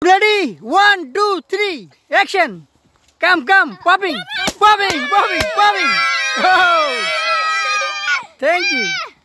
Ready? 1, 2, 3. Action. Come, popping, popping, popping, popping. Oh, thank you.